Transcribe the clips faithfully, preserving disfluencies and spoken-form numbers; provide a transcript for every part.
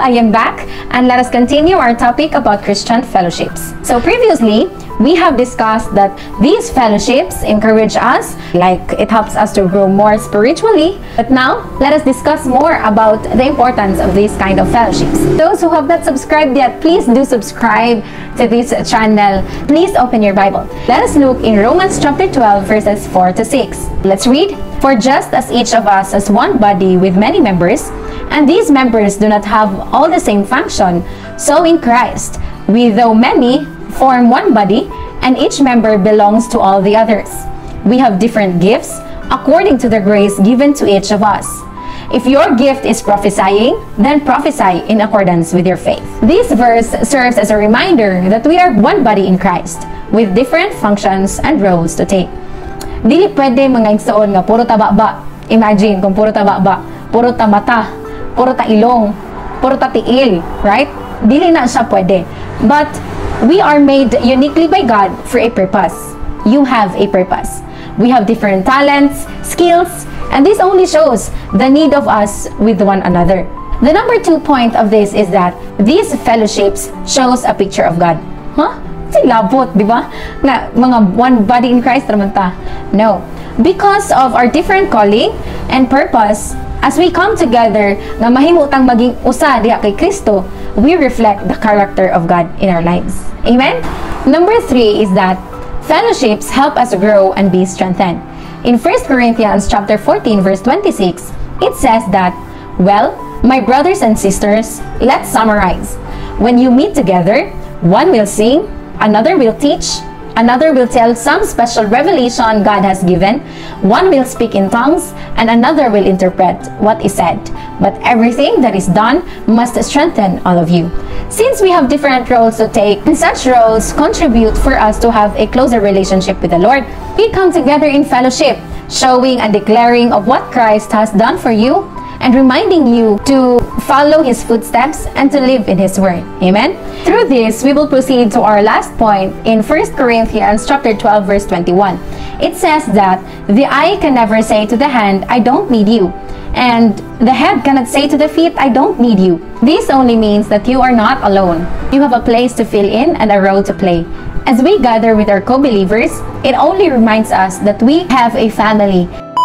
I am back, and let us continue our topic about Christian fellowships. So previously, we have discussed that these fellowships encourage us, like it helps us to grow more spiritually. But now, let us discuss more about the importance of these kind of fellowships. Those who have not subscribed yet, please do subscribe to this channel. Please open your Bible. Let us look in Romans chapter twelve, verses four to six. Let's read. For just as each of us is one body with many members, and these members do not have all the same function, so in Christ, we though many form one body, and each member belongs to all the others. We have different gifts according to the grace given to each of us. If your gift is prophesying, then prophesy in accordance with your faith. This verse serves as a reminder that we are one body in Christ, with different functions and roles to take. Dili pwede mga igsoon nga puro taba-ba. Imagine kung puro taba-ba, puro ta mata, puro ta ilong, puro ta tiil, right? Dili na siya pwede. But we are made uniquely by God for a purpose. You have a purpose. We have different talents, skills, and this only shows the need of us with one another. The number two point of this is that these fellowships shows a picture of God. Huh? Labot, di ba? Na mga one body in Christ naman ta. No. Because of our different calling and purpose, as we come together nga mahimutang maging usa diha kay Kristo, we reflect the character of God in our lives. Amen? Number three is that fellowships help us grow and be strengthened. In First Corinthians chapter fourteen, verse twenty-six, it says that, well, my brothers and sisters, let's summarize. When you meet together, one will sing, another will teach, another will tell some special revelation God has given, one will speak in tongues, and another will interpret what is said. But everything that is done must strengthen all of you. Since we have different roles to take, and such roles contribute for us to have a closer relationship with the Lord, we come together in fellowship, showing and declaring of what Christ has done for you, and reminding you to follow His footsteps and to live in His word. Amen? Through this, we will proceed to our last point in First Corinthians chapter twelve, verse twenty-one. It says that the eye can never say to the hand, I don't need you. And the head cannot say to the feet, I don't need you. This only means that you are not alone. You have a place to fill in and a role to play. As we gather with our co-believers, it only reminds us that we have a family.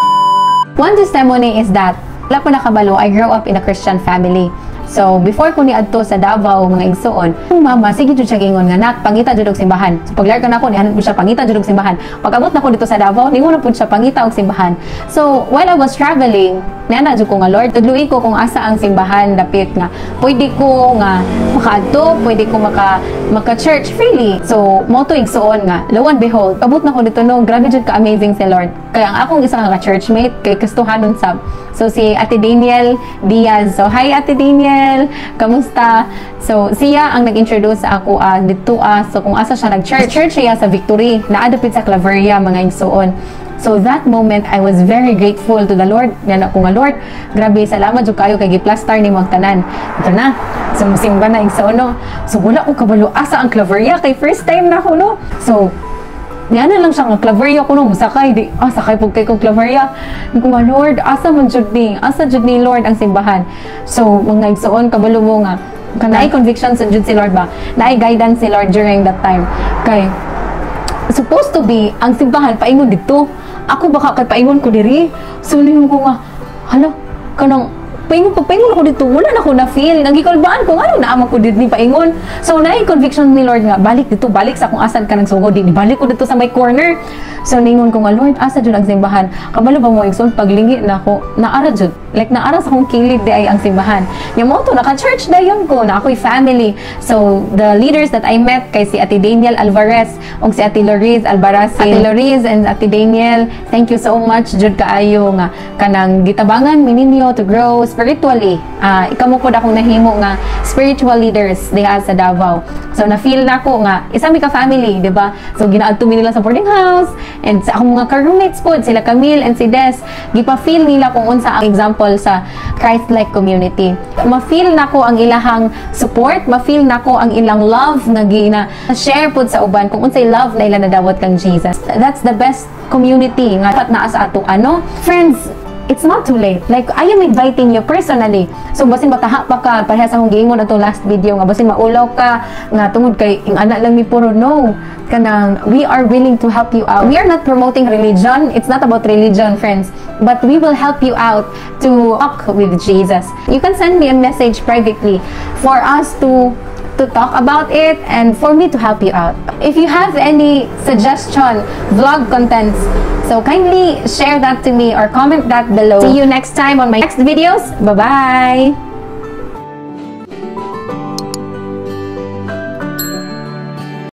One testimony is that wala pa nakabalo, I grew up in a Christian family. So, before ko niadto sa Davao, mga igsoon, yung mama, sige dyan siya gingon nga, nak, pangita dyan og simbahan. So, paglar ka na ko, nihanap ko siya, pangita dyan og simbahan. Pag-abot na ko dito sa Davao, ningon na po siya, pangita og simbahan. So, while I was traveling, niana dyan ko nga, Lord, tudluin ko kung asa ang simbahan, dapit nga, pwede ko nga makaadto, pwede ko maka, maka-church freely. So, moto igsoon nga, lo and behold, abot na ko dito, no, grabe dyan ka-amazing si Lord. Kaya ang akong isang ka-churchmate, kay Kristohanon Sab. So, si Ate Daniel Diaz. So, hi Ate Daniel! Kamusta? So, siya ang nag-introduce sa ako uh, dito uh, so kung asa siya nag-church. Church siya sa Victory. Naadapit sa Claveria, mga igsoon. So, that moment, I was very grateful to the Lord. Yan ako nga, Lord, grabe, salamat yung kayo kay Giplastar ni Magtanan. Ito na. So, musimba na igsoon, no? So, wala ko kabalo asa ang Claveria kay first time na ako, no? So, yan na lang siya nga, Claveria ko no, sakay, di, ah, sakay po kay kong Claveria. Ko nga, Lord, asa man jud ni, asa jud ni Lord ang simbahan. So, mga igsoon, kabalo mo nga, kanay conviction sa jud si Lord ba, naay guidance si Lord during that time. Kay, supposed to be, ang simbahan, paingon dito. Ako baka kay paingon ko diri. So, lingon ko nga, hala, kanang, paingon pa, paingon ako dito, wala na ako na-feel. Nagikalbaan ko, ano naamang ko dito ni paingon. So, naay conviction ni Lord nga, balik dito, balik sa kung asan ka nang sugod, di balik ko dito sa may corner. So, ningon ko nga, Lord, asa dyan ang simbahan? Kabalo ba mo, Igsoon, paglingi na ako, naara dyan. Like, naara sa akong kilid, di ay ang simbahan. Yung mo to, naka-church na yun ko, na ako'y family. So, the leaders that I met, kay si Ate Daniel Alvarez, o si Ate Loriz Albaraz. Ate Loriz and Ate Daniel, thank you so much, jud kaayo nga, kanang gitabangan, mininyo to grow spiritually. Uh, ikaw mo po na akong nahimo nga, spiritual leaders, diha sa Davao. So, na-feel na ko nga, isa mi ka family, di ba? So, ginaadto mi nila sa boarding house, and sa akong mga ka-roommates po, sila Camille and si Des, gipa-feel nila kung unsa ang example sa Christ-like community. Ma-feel na ko ang ilahang support, ma-feel na ko ang ilang love nga gina-share po sa uban, kung unsay love na ila nadawat kang Jesus. That's the best community nga dapat naa sa ato ano. Friends, it's not too late. Like, I am inviting you personally. So, basin bataha pa ka, parehas akong giingon atong last video nga, basin maulaw ka, nga tungod kay, ing anak lang mi puro, no. Kanang, we are willing to help you out. We are not promoting religion. It's not about religion, friends. But we will help you out to walk with Jesus. You can send me a message privately for us to to talk about it and for me to help you out. If you have any suggestion, vlog contents, so kindly share that to me or comment that below. See you next time on my next videos. Bye-bye!